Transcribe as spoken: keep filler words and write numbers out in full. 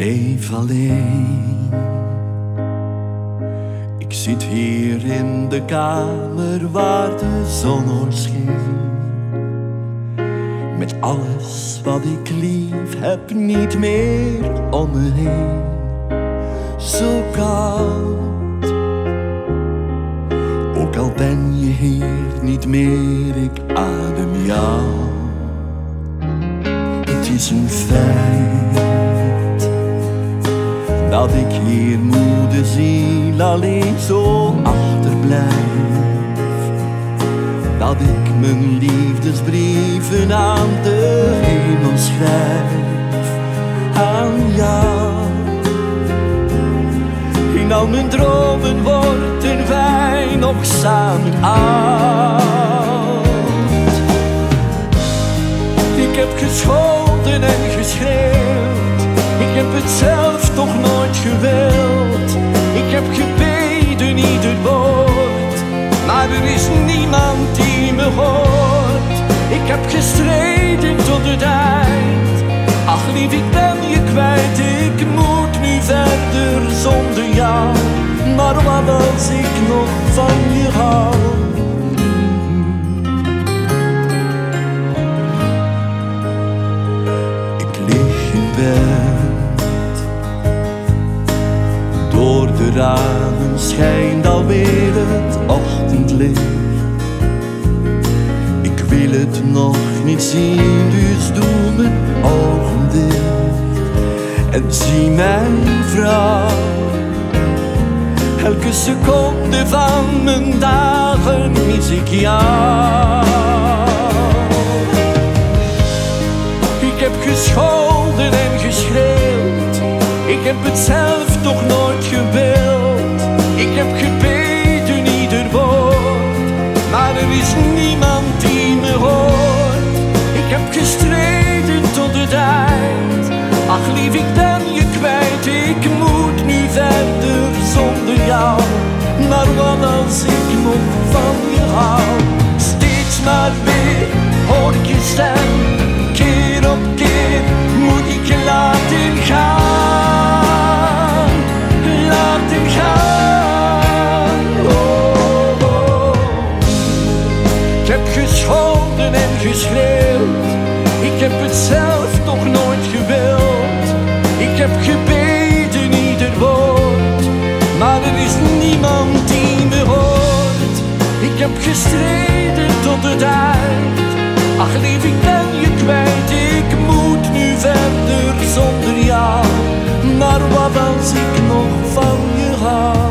leef alleen. Ik zit hier in de kamer waar de zon schijnt. Met alles wat ik lief heb niet meer om me heen. Zo koud, ook al ben je hier niet meer, ik adem jou. Het is een feit dat ik hier moede ziel alleen zo achterblijf. Dat ik mijn liefdesbrieven aan de hemel schrijf, aan jou. In al mijn dromen worden wij nog samen oud. Ik heb gescholden en geschreeuwd, ik heb het zelf toch nooit gewild. Ik heb gebeden ieder woord, maar er is niemand die me hoort. Ik heb gestreden tot het eind, ach lief, ik ben je kwijt. Ik moet nu verder zonder jou, maar wat als ik nog van je hou? Ik lig in bed, door de ramen schijnt alweer het ochtendlicht. Ik wil het nog niet zien, dus doe mijn ogen dicht en zie mijn vrouw. Elke seconde van mijn dagen mis ik jou. Ik heb gescholden en geschreeuwd, ik heb het zelf toch nooit gewild. Ik heb gebeden ieder woord, maar er is niemand die me hoort. Ik heb gestreden tot het eind, ach lief, ik ben je kwijt. Ik moet nu verder zonder jou, maar wat als ik nog van je hou? Steeds maar weer hoor ik je stem, keer op keer moet ik je laten gaan, laten gaan. Oh, oh. Ik heb gescholden en geschreeuwd, ik heb het zelf toch nooit gewild. Ik heb gebeden ieder woord, maar er is niemand die me hoort. Ik heb gestreden tot het eind, ach lief, ik ben je kwijt. Ik moet nu verder zonder jou, maar wat als ik nog van je hou?